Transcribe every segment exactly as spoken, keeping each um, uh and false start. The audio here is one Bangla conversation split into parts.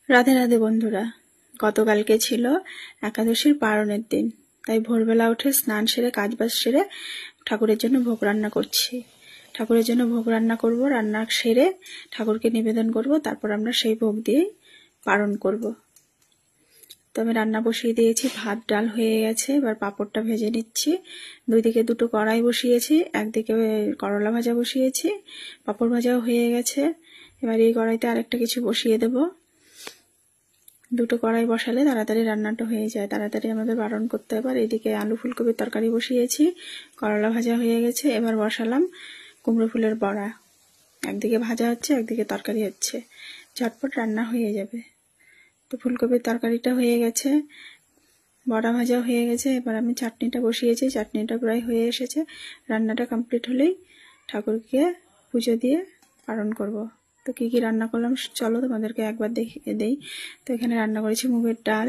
রাধে রাধে বন্ধুরা, গতকালকে ছিল একাদশীর পারণের দিন, তাই ভোরবেলা উঠে স্নান সেরে কাজবাজ সেরে ঠাকুরের জন্য ভোগ রান্না করছি। ঠাকুরের জন্য ভোগ রান্না করব, রান্না সেরে ঠাকুরকে নিবেদন করব, তারপর আমরা সেই ভোগ দিয়ে পারণ করব। তো আমি রান্না বসিয়ে দিয়েছি, ভাত ডাল হয়ে গেছে, এবার পাঁপড়টা ভেজে নিচ্ছি। দুই দিকে দুটো কড়াই বসিয়েছি, একদিকে করলা ভাজা বসিয়েছি, পাঁপড় ভাজাও হয়ে গেছে। এবার এই কড়াইতে আরেকটা কিছু বসিয়ে দেব। দুটো কড়াই বসালে তাড়াতাড়ি রান্নাটা হয়ে যায়, তাড়াতাড়ি আমাদের বারণ করতে হবে। এদিকে আলু ফুলকপির তরকারি বসিয়েছি, করলা ভাজা হয়ে গেছে। এবার বসালাম কুমড়ো ফুলের বড়া, একদিকে ভাজা হচ্ছে একদিকে তরকারি হচ্ছে, ঝটপট রান্না হয়ে যাবে। তো ফুলকপির তরকারিটা হয়ে গেছে, বড়া ভাজাও হয়ে গেছে। এবার আমি চাটনিটা বসিয়েছি, চাটনিটা প্রায় হয়ে এসেছে। রান্নাটা কমপ্লিট হলেই ঠাকুরকে পুজো দিয়ে পারণ করব। তো কী কী রান্না করলাম চলো তোমাদেরকে একবার দেখিয়ে দেই। তো এখানে রান্না করেছি মুগের ডাল,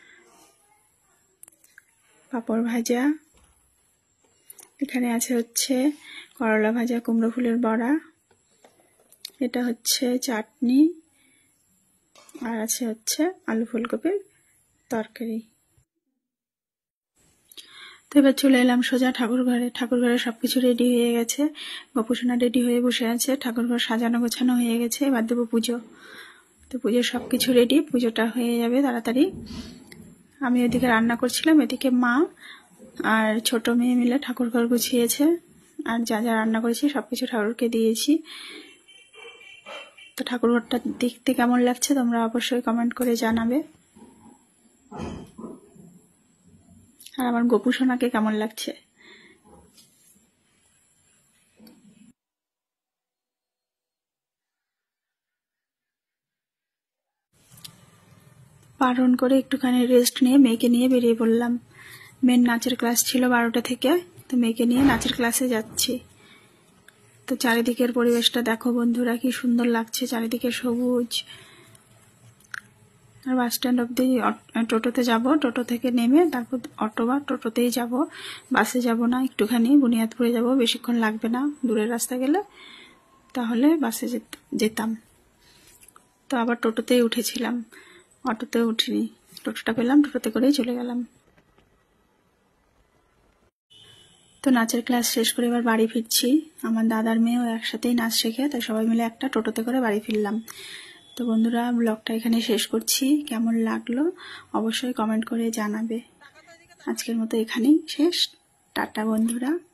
পাঁপড় ভাজা, এখানে আছে হচ্ছে করলা ভাজা, কুমড়ো ফুলের বড়া, এটা হচ্ছে চাটনি, আর আছে হচ্ছে আলু ফুলকপির তরকারি। তো এবার চলে এলাম সোজা ঠাকুর ঘরে। ঠাকুর ঘরে সবকিছু রেডি হয়ে গেছে, গোপুসোনা রেডি হয়ে বসে আছে, ঠাকুর ঘর সাজানো গোছানো হয়ে গেছে। এবার দেবো পুজো। তো পুজোর সব কিছু রেডি, পুজোটা হয়ে যাবে তাড়াতাড়ি। আমি ওইদিকে রান্না করছিলাম, এদিকে মা আর ছোট মেয়ে মিলে ঠাকুর ঘর গুছিয়েছে, আর যা যা রান্না করেছি সব কিছু ঠাকুরকে দিয়েছি। তো ঠাকুর ঘরটা দেখতে কেমন লাগছে তোমরা অবশ্যই কমেন্ট করে জানাবে, আর আমার গোপুসোনাকে কেমন লাগছে। পারণ করে একটুখানি রেস্ট নিয়ে মেয়েকে নিয়ে বেরিয়ে পড়লাম। মেয়ের নাচের ক্লাস ছিল বারোটা থেকে, তো মেয়েকে নিয়ে নাচের ক্লাসে যাচ্ছি। তো চারিদিকের পরিবেশটা দেখো বন্ধুরা, কি সুন্দর লাগছে, চারিদিকে সবুজ। আর বাস স্ট্যান্ড অব্দি টোটোতে যাব, টোটো থেকে নেমে তারপর অটো বা টোটোতেই যাব, বাসে যাব না। একটুখানি বুনিয়াদপুরে যাব, বেশিক্ষণ লাগবে না, দূরের রাস্তা গেলে তাহলে বাসে যেতাম। তো আবার টোটোতেই উঠেছিলাম, অটোতে উঠিনি, টোটোটা পেলাম, টোটোতে করেই চলে গেলাম। তো নাচের ক্লাস শেষ করে এবার বাড়ি ফিরছি। আমার দাদার মেয়েও একসাথেই নাচ শেখে, তাই সবাই মিলে একটা টোটোতে করে বাড়ি ফিরলাম। তো বন্ধুরা, ব্লগটা এখানে শেষ করছি। কেমন লাগলো অবশ্যই কমেন্ট করে জানাবে। আজকের মতো এখানেই শেষ, টাটা বন্ধুরা।